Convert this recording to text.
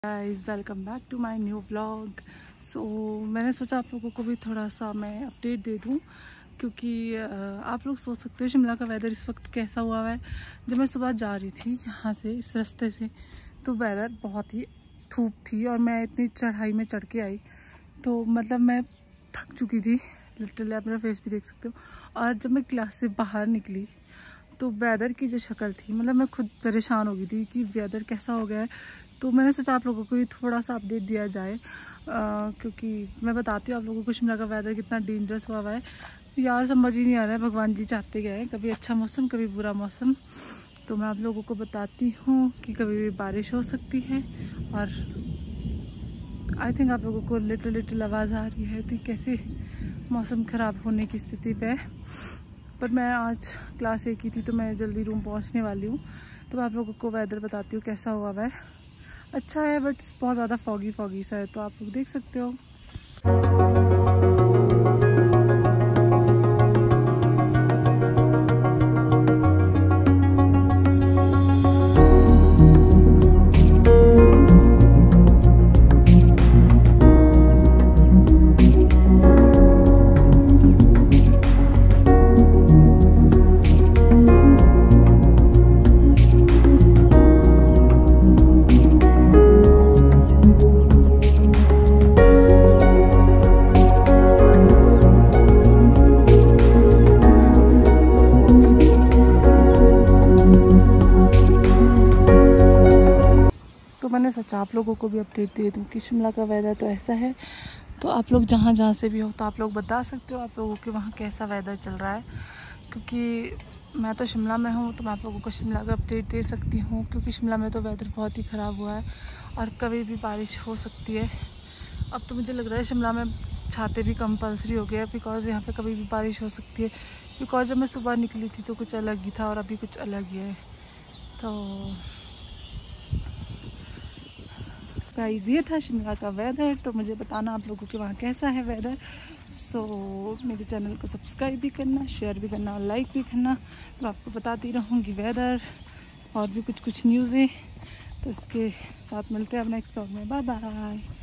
Guys welcome back to my new vlog. So मैंने सोचा आप लोगों को भी थोड़ा सा मैं अपडेट दे दूं, क्योंकि आप लोग सोच सकते हो शिमला का वेदर इस वक्त कैसा हुआ है। जब मैं सुबह जा रही थी यहाँ से इस रास्ते से तो वेदर बहुत ही धूप थी और मैं इतनी चढ़ाई में चढ़ के आई तो मतलब मैं थक चुकी थी लिटरली, आप मेरा फेस भी देख सकते हो। और जब मैं क्लास से बाहर निकली तो वेदर की जो शक्ल थी मतलब मैं खुद परेशान हो गई थी कि वेदर कैसा हो गया है। तो मैंने सोचा आप लोगों को भी थोड़ा सा अपडेट दिया जाए, क्योंकि मैं बताती हूँ आप लोगों को शिमला का वेदर कितना डेंजरस हुआ है यार, समझ ही नहीं आ रहा है। भगवान जी चाहते गए कभी अच्छा मौसम कभी बुरा मौसम। तो मैं आप लोगों को बताती हूँ कि कभी भी बारिश हो सकती है और आई थिंक आप लोगों को लिटिल आवाज़ आ रही है कि कैसे मौसम ख़राब होने की स्थिति पे है। पर मैं आज क्लास 1 की थी तो मैं जल्दी रूम पहुँचने वाली हूँ, तो मैं आप लोगों को वेदर बताती हूँ कैसा हुआ है। अच्छा है बट बहुत ज़्यादा फॉगी सा है, तो आप लोग देख सकते हो। तो मैंने सोचा आप लोगों को भी अपडेट दे दूं कि शिमला का वेदर तो ऐसा है। तो आप लोग जहाँ से भी हो तो आप लोग बता सकते हो आप लोगों के वहाँ कैसा वेदर चल रहा है, क्योंकि मैं तो शिमला में हूँ तो मैं आप लोगों को शिमला का अपडेट दे सकती हूँ। क्योंकि शिमला में तो वेदर बहुत ही ख़राब हुआ है और कभी भी बारिश हो सकती है। अब तो मुझे लग रहा है शिमला में छाते भी कंपलसरी हो गए हैं, बिकॉज़ यहाँ पे कभी भी बारिश हो सकती है। बिकॉज़ जब मैं सुबह निकली थी तो कुछ अलग ही था और अभी कुछ अलग ही है। तो गाइस ये था शिमला का वेदर। तो मुझे बताना आप लोगों के वहाँ कैसा है वेदर। सो मेरे चैनल को सब्सक्राइब भी करना, शेयर भी करना और लाइक भी करना। तो आपको बताती रहूँगी वेदर और भी कुछ न्यूज़ें। तो इसके साथ मिलते हैं अब नेक्स्ट व्लॉग में। Bye bye.